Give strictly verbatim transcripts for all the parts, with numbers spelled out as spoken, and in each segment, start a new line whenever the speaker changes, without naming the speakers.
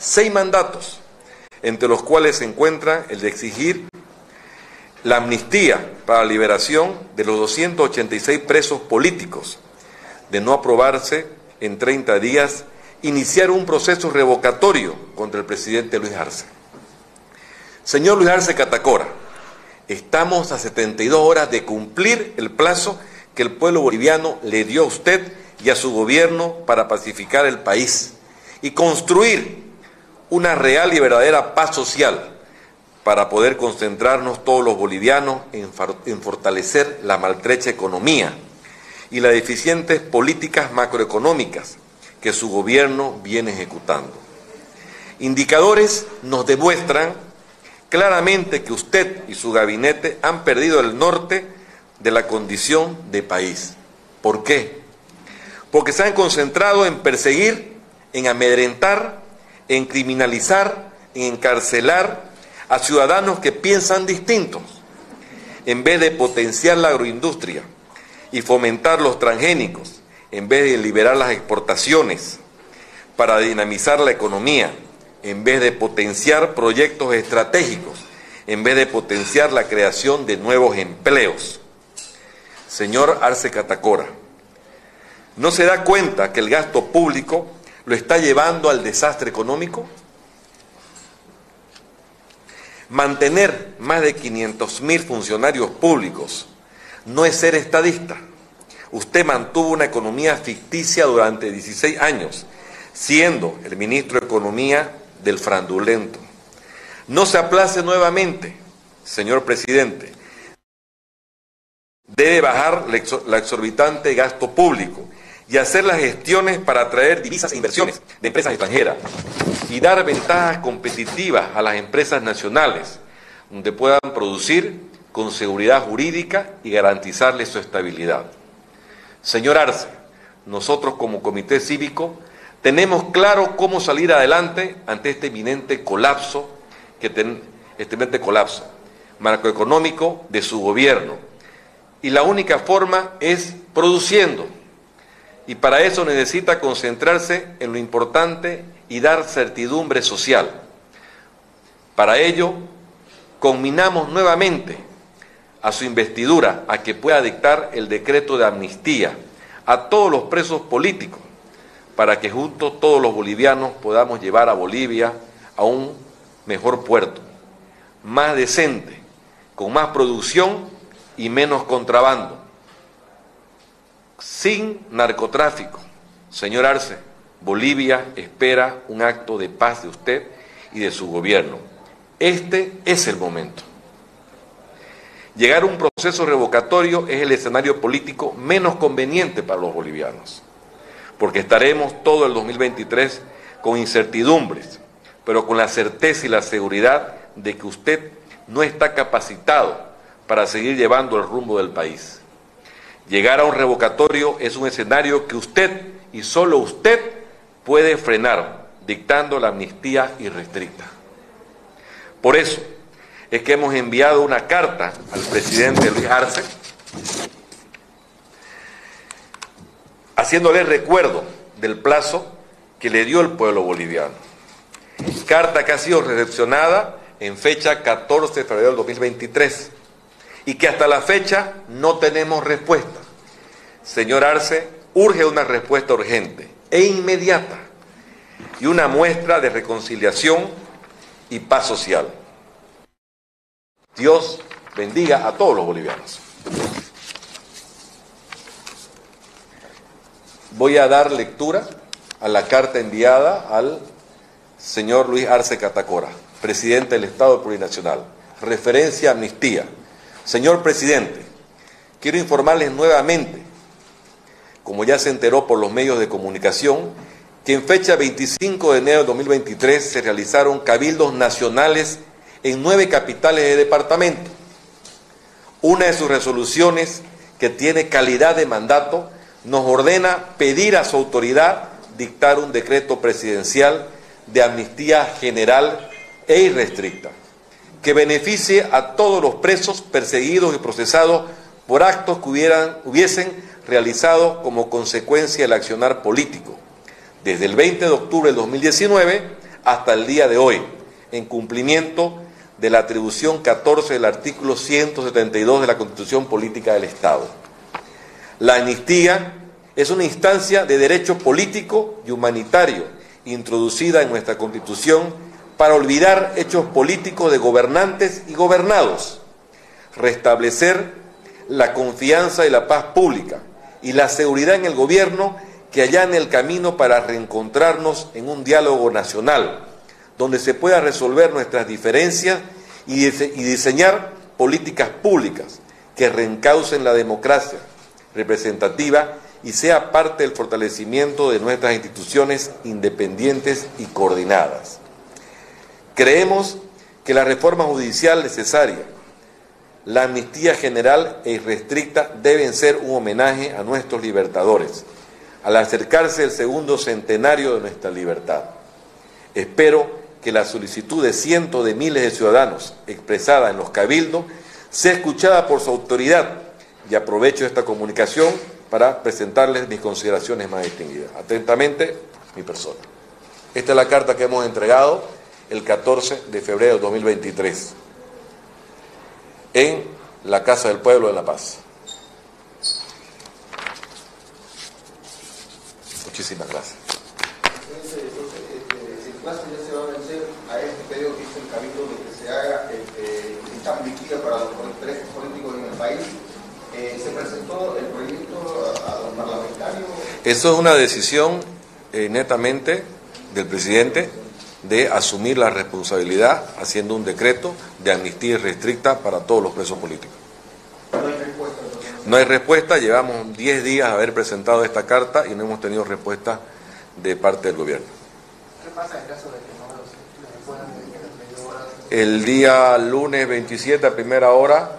seis mandatos, entre los cuales se encuentra el de exigir la amnistía para la liberación de los doscientos ochenta y seis presos políticos, de no aprobarse en treinta días, iniciar un proceso revocatorio contra el presidente Luis Arce. Señor Luis Arce Catacora, estamos a setenta y dos horas de cumplir el plazo que el pueblo boliviano le dio a usted y a su gobierno para pacificar el país y construir una real y verdadera paz social para poder concentrarnos todos los bolivianos en, en fortalecer la maltrecha economía y las deficientes políticas macroeconómicas que su gobierno viene ejecutando. Indicadores nos demuestran claramente que usted y su gabinete han perdido el norte de la condición de país. ¿Por qué? Porque se han concentrado en perseguir, en amedrentar, en criminalizar, en encarcelar a ciudadanos que piensan distintos, en vez de potenciar la agroindustria y fomentar los transgénicos, en vez de liberar las exportaciones para dinamizar la economía, en vez de potenciar proyectos estratégicos, en vez de potenciar la creación de nuevos empleos. Señor Arce Catacora, ¿no se da cuenta que el gasto público lo está llevando al desastre económico? Mantener más de quinientos mil funcionarios públicos no es ser estadista. Usted mantuvo una economía ficticia durante dieciséis años, siendo el ministro de Economía del fraudulento. No se aplace nuevamente, señor presidente. Debe bajar la exorbitante gasto público y hacer las gestiones para atraer divisas e inversiones de empresas extranjeras y dar ventajas competitivas a las empresas nacionales, donde puedan producir con seguridad jurídica y garantizarles su estabilidad. Señor Arce, nosotros como Comité Cívico tenemos claro cómo salir adelante ante este inminente colapso, que ten, este inminente colapso macroeconómico de su gobierno. Y la única forma es produciendo. Y para eso necesita concentrarse en lo importante y dar certidumbre social. Para ello, conminamos nuevamente a su investidura a que pueda dictar el decreto de amnistía a todos los presos políticos, para que juntos todos los bolivianos podamos llevar a Bolivia a un mejor puerto, más decente, con más producción y menos contrabando, sin narcotráfico. Señor Arce, Bolivia espera un acto de paz de usted y de su gobierno. Este es el momento. Llegar a un proceso revocatorio es el escenario político menos conveniente para los bolivianos, porque estaremos todo el dos mil veintitrés con incertidumbres, pero con la certeza y la seguridad de que usted no está capacitado para seguir llevando el rumbo del país. Llegar a un revocatorio es un escenario que usted y solo usted puede frenar, dictando la amnistía irrestricta. Por eso es que hemos enviado una carta al presidente Luis Arce, haciéndole recuerdo del plazo que le dio el pueblo boliviano. Carta que ha sido recepcionada en fecha catorce de febrero del dos mil veintitrés y que hasta la fecha no tenemos respuesta. Señor Arce, urge una respuesta urgente e inmediata y una muestra de reconciliación y paz social. Dios bendiga a todos los bolivianos. Voy a dar lectura a la carta enviada al señor Luis Arce Catacora, presidente del Estado Plurinacional. Referencia a amnistía. Señor presidente, quiero informarles nuevamente, como ya se enteró por los medios de comunicación, que en fecha veinticinco de enero de dos mil veintitrés se realizaron cabildos nacionales en nueve capitales de departamento. Una de sus resoluciones, que tiene calidad de mandato, nos ordena pedir a su autoridad dictar un decreto presidencial de amnistía general e irrestricta, que beneficie a todos los presos perseguidos y procesados por actos que hubieran, hubiesen realizado como consecuencia del accionar político, desde el veinte de octubre del dos mil diecinueve hasta el día de hoy, en cumplimiento de la atribución catorce del artículo ciento setenta y dos de la Constitución Política del Estado. La amnistía es una instancia de derecho político y humanitario introducida en nuestra Constitución para olvidar hechos políticos de gobernantes y gobernados, restablecer la confianza y la paz pública y la seguridad en el gobierno que allane el camino para reencontrarnos en un diálogo nacional, donde se pueda resolver nuestras diferencias y, dise- y diseñar políticas públicas que reencaucen la democracia representativa y sea parte del fortalecimiento de nuestras instituciones independientes y coordinadas. Creemos que la reforma judicial necesaria, la amnistía general e irrestricta deben ser un homenaje a nuestros libertadores, al acercarse el segundo centenario de nuestra libertad. Espero que la solicitud de cientos de miles de ciudadanos expresada en los cabildos sea escuchada por su autoridad y aprovecho esta comunicación para presentarles mis consideraciones más distinguidas. Atentamente, mi persona. Esta es la carta que hemos entregado el catorce de febrero de dos mil veintitrés en la Casa del Pueblo de La Paz. Muchísimas gracias.
Plazo ya se va a vencer a este pedido que hizo el Cabildo de que se haga eh, esta amnistía para los presos políticos en el país. Eh, ¿Se presentó el proyecto a, a los parlamentarios?
Eso es una decisión eh, netamente del presidente de asumir la responsabilidad haciendo un decreto de amnistía irrestricta para todos los presos políticos.
No hay respuesta. Entonces.
No hay respuesta, llevamos diez días de haber presentado esta carta y no hemos tenido respuesta de parte del gobierno.
¿Qué pasa en caso de que no los puedan dedicar media hora?
El día lunes veintisiete a primera hora,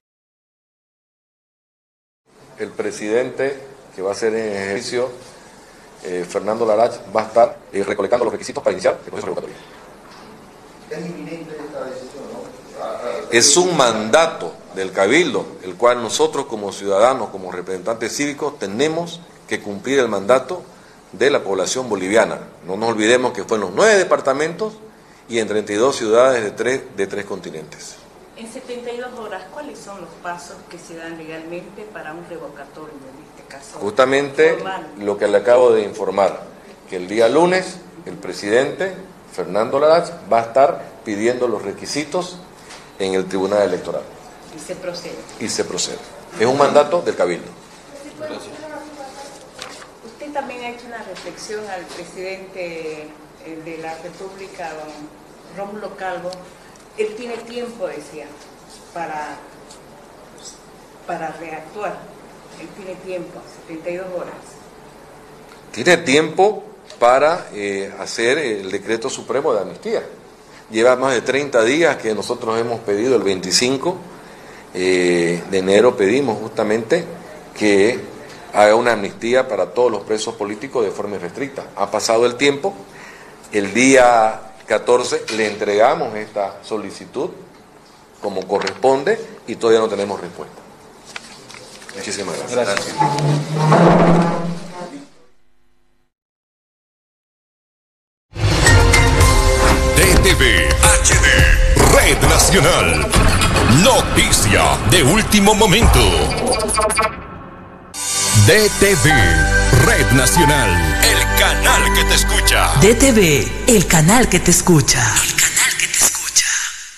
el presidente que va a ser en ejercicio, eh, Fernando Larach, va a estar eh, recolectando los requisitos para iniciar el proceso revocatorio.
Es inminente esta decisión, ¿no? A, a,
Es un mandato del Cabildo, el cual nosotros como ciudadanos, como representantes cívicos, tenemos que cumplir el mandato de la población boliviana. No nos olvidemos que fue en los nueve departamentos y en treinta y dos ciudades de tres, de tres continentes.
En setenta y dos horas, ¿cuáles son los pasos que se dan legalmente para un revocatorio en este caso?
Justamente
formal?
Lo que le acabo de informar, que el día lunes el presidente Fernando Larach va a estar pidiendo los requisitos en el Tribunal Electoral.
Y se procede.
Y se procede. Es un mandato del Cabildo.
Gracias. Usted también ha hecho una reflexión al presidente de la República, don Rómulo Calvo. Él tiene tiempo, decía, para, para reactuar. Él tiene tiempo, setenta y dos horas.
Tiene tiempo para eh, hacer el decreto supremo de amnistía. Lleva más de treinta días que nosotros hemos pedido, el veinticinco eh, de enero pedimos justamente que haga una amnistía para todos los presos políticos de forma irrestricta. Ha pasado el tiempo, el día catorce le entregamos esta solicitud como corresponde y todavía no tenemos respuesta. Muchísimas gracias.
Gracias.
D T V H D Red Nacional. Noticia de último momento. D T V Red Nacional, el canal que te escucha.
D T V, el canal que te escucha. El canal que te escucha.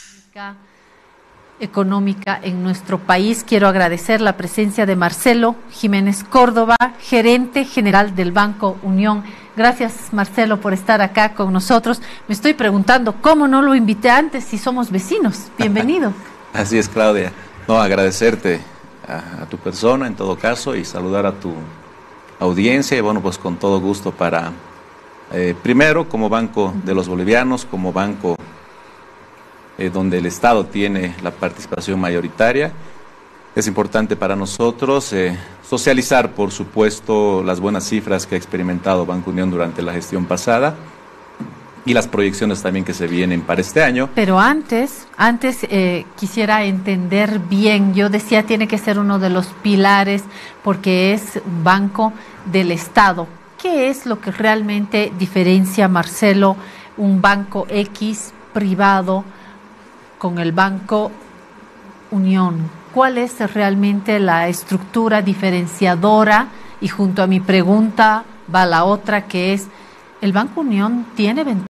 Económica en nuestro país. Quiero agradecer la presencia de Marcelo Jiménez Córdoba, gerente general del Banco Unión. Gracias, Marcelo, por estar acá con nosotros. Me estoy preguntando cómo no lo invité antes si somos vecinos. Bienvenido.
Así es, Claudia. No, agradecerte a, a tu persona en todo caso y saludar a tu audiencia y bueno, pues con todo gusto para, eh, primero como Banco de los Bolivianos, como banco eh, donde el Estado tiene la participación mayoritaria. Es importante para nosotros eh, socializar, por supuesto, las buenas cifras que ha experimentado Banco Unión durante la gestión pasada y las proyecciones también que se vienen para este año.
Pero antes, antes eh, quisiera entender bien, yo decía tiene que ser uno de los pilares porque es un banco del Estado. ¿Qué es lo que realmente diferencia, Marcelo, un banco X privado con el Banco Unión? ¿Cuál es realmente la estructura diferenciadora? Y junto a mi pregunta va la otra, que es, ¿el Banco Unión tiene ventajas?